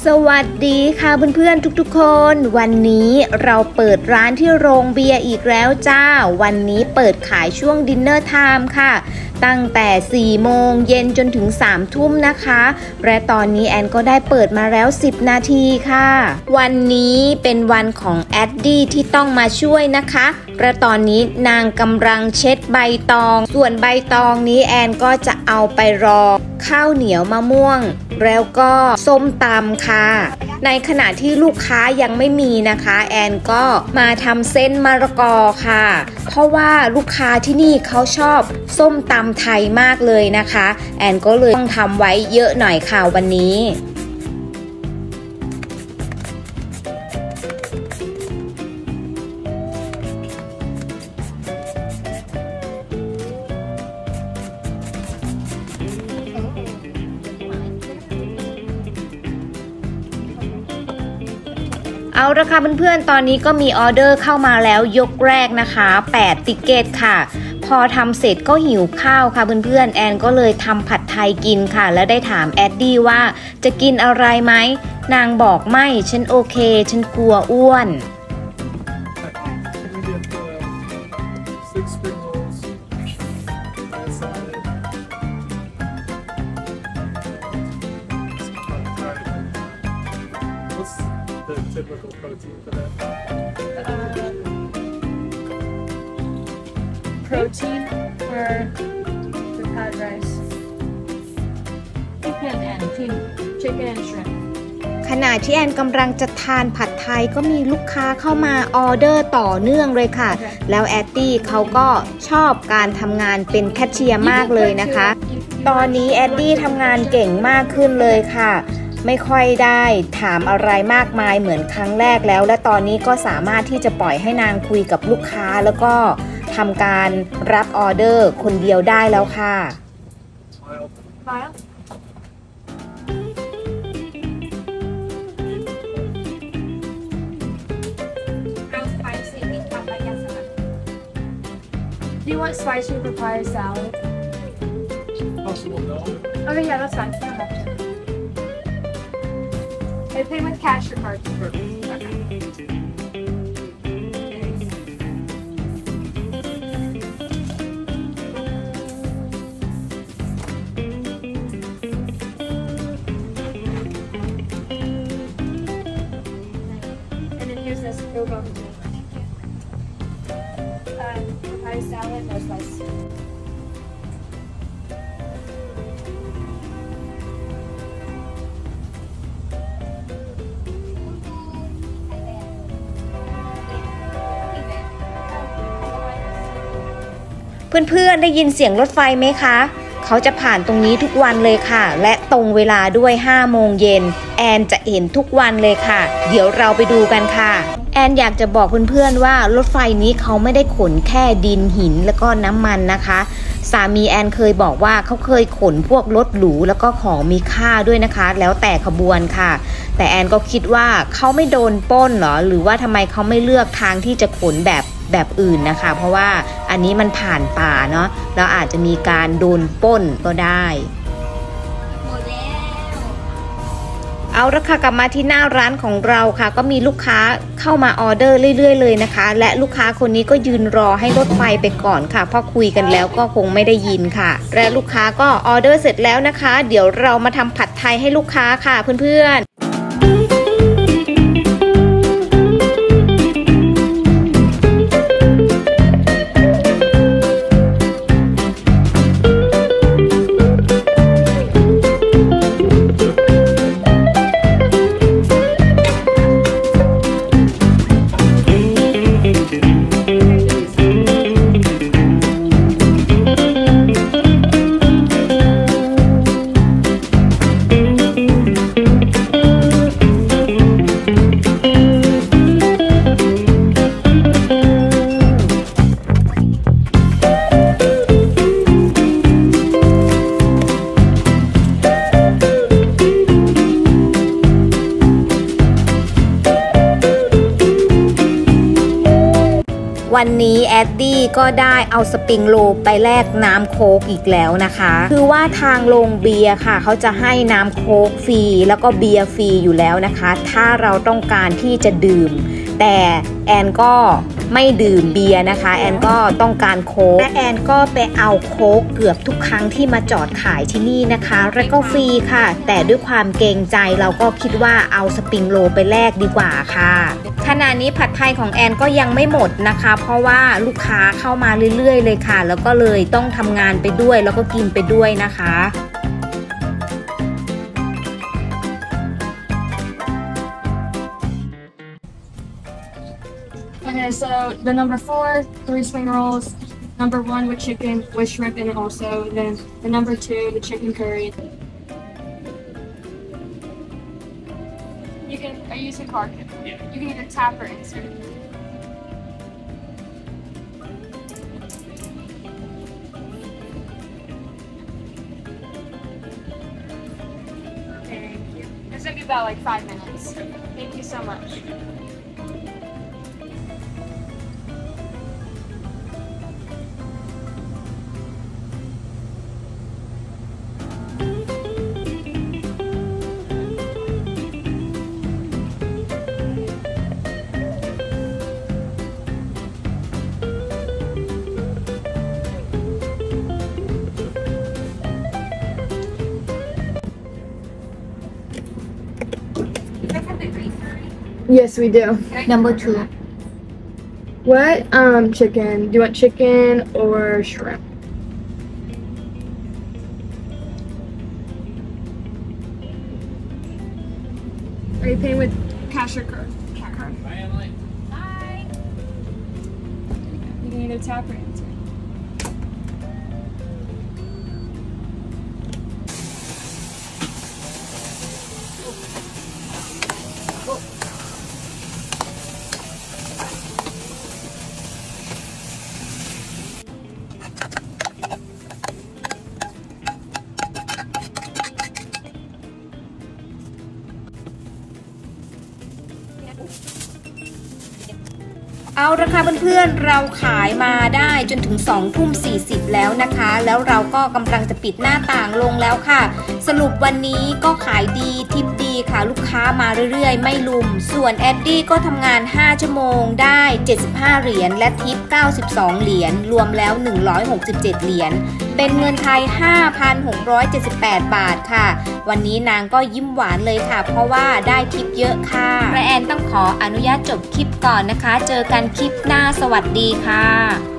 สวัสดีค่ะเพื่อนๆทุกๆคนวันนี้เราเปิดร้านที่โรงเบียร์อีกแล้วจ้าวันนี้เปิดขายช่วงดินเนอร์ไทม์ค่ะตั้งแต่4 โมงเย็นจนถึง3 ทุ่มนะคะและตอนนี้แอนก็ได้เปิดมาแล้ว10 นาทีค่ะวันนี้เป็นวันของแอดดี้ที่ต้องมาช่วยนะคะและตอนนี้นางกำลังเช็ดใบตองส่วนใบตองนี้แอนก็จะเอาไปรอข้าวเหนียวมะม่วงแล้วก็ส้มตำค่ะในขณะที่ลูกค้ายังไม่มีนะคะแอนก็มาทำเส้นมะละกอค่ะเพราะว่าลูกค้าที่นี่เขาชอบส้มตำไทยมากเลยนะคะแอนก็เลยต้องทำไว้เยอะหน่อยค่ะวันนี้เอาละค่ะเพื่อนๆตอนนี้ก็มีออเดอร์เข้ามาแล้วยกแรกนะคะ8 ติกเกตค่ะพอทำเสร็จก็หิวข้าวค่ะเพื่อนๆแอนก็เลยทำผัดไทยกินค่ะแล้วได้ถามแอดดี้ว่าจะกินอะไรไหมนางบอกไม่ฉันโอเคฉันกลัวอ้วน Typical protein for that? Protein for the pad rice. Chicken and shrimp. ขณะที่แอนกำลังจะทานผัดไทยก็มีลูกค้าเข้ามาออเดอร์ต่อเนื่องเลยค่ะแล้วแอดดี้เขาก็ชอบการทำงานเป็นแคชเชียร์มากเลยนะคะตอนนี้แอดดี้ทำงานเก่งมากขึ้นเลยค่ะไม่ค่อยได้ถามอะไรมากมายเหมือนครั้งแรกแล้วและตอนนี้ก็สามารถที่จะปล่อยให้นางคุยกับลูกค้าแล้วก็ทำการรับออเดอร์คนเดียวได้แล้วค่ะ Do you want spicy papaya salad? Possible, no? Okay, yeah, that's fine. You don't have to. I pay with cash or card. And then here's this yoga. Papaya salad, no spice. เพื่อนๆได้ยินเสียงรถไฟไหมคะเขาจะผ่านตรงนี้ทุกวันเลยค่ะและตรงเวลาด้วย5 โมงเย็นแอนจะเห็นทุกวันเลยค่ะเดี๋ยวเราไปดูกันค่ะแอนอยากจะบอกเพื่อนๆว่ารถไฟนี้เขาไม่ได้ขนแค่ดินหินแล้วก็น้ำมันนะคะสามีแอนเคยบอกว่าเขาเคยขนพวกรถหรูแล้วก็ของมีค่าด้วยนะคะแล้วแต่ขบวนค่ะแต่แอนก็คิดว่าเขาไม่โดนปล้นหรอหรือว่าทำไมเขาไม่เลือกทางที่จะขนแบบอื่นนะคะเพราะว่าอันนี้มันผ่านป่าเนาะแล้วอาจจะมีการโดนปล้นก็ได้เอาละค่ะกลับมาที่หน้าร้านของเราค่ะก็มีลูกค้าเข้ามาออเดอร์เรื่อยๆเลยนะคะและลูกค้าคนนี้ก็ยืนรอให้รถไฟไปก่อนค่ะเพราะคุยกันแล้วก็คงไม่ได้ยินค่ะและลูกค้าก็ออเดอร์เสร็จแล้วนะคะเดี๋ยวเรามาทำผัดไทยให้ลูกค้าค่ะเพื่อนๆวันนี้แอดดี้ก็ได้เอาสปริงโรลไปแลกน้ำโค้กอีกแล้วนะคะคือว่าทางโรงเบียร์ค่ะเขาจะให้น้ำโค้กฟรีแล้วก็เบียร์ฟรีอยู่แล้วนะคะถ้าเราต้องการที่จะดื่มแต่แอนก็ไม่ดื่มเบียร์นะคะแอนก็ต้องการโค้กและแอนก็ไปเอาโค้กเกือบทุกครั้งที่มาจอดขายที่นี่นะคะแล้วก็ฟรีค่ะแต่ด้วยความเกรงใจเราก็คิดว่าเอาสปริงโรลไปแลกดีกว่าค่ะขณะนี้ผัดไทยของแอนก็ยังไม่หมดนะคะเพราะว่าลูกค้าเข้ามาเรื่อยๆเลยค่ะแล้วก็เลยต้องทำงานไปด้วยแล้วก็กินไปด้วยนะคะ Okay, so the number 4, 3 spring rolls, number 1 with chicken, with shrimp in it also, and then the number 2, the chicken curry. You can, I use a card. Yeah. You can either tap or insert. Thank you. This will be about like 5 minutes. Thank you so much. Yes, we do. Number 2 What? Chicken. Do you want chicken or shrimp? Are you paying with cash or card? Card. Bye. You can either tap or insert. เอาละค่ะเพื่อนๆเราขายมาได้จนถึง20:40แล้วนะคะแล้วเราก็กำลังจะปิดหน้าต่างลงแล้วค่ะสรุปวันนี้ก็ขายดีทิปดีค่ะลูกค้ามาเรื่อยๆไม่ลุมส่วนแอดดี้ก็ทำงาน5ชั่วโมงได้75เหรียญและทิป92เหรียญรวมแล้ว167เหรียญเป็นเงินไทย 5,678 บาทค่ะวันนี้นางก็ยิ้มหวานเลยค่ะเพราะว่าได้ทิปเยอะค่ะและแอนต้องขออนุญาตจบคลิปก่อนนะคะเจอกันคลิปหน้าสวัสดีค่ะ